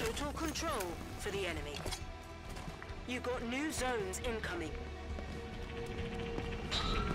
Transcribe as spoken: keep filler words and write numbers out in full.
Total control for the enemy. You got new zones incoming.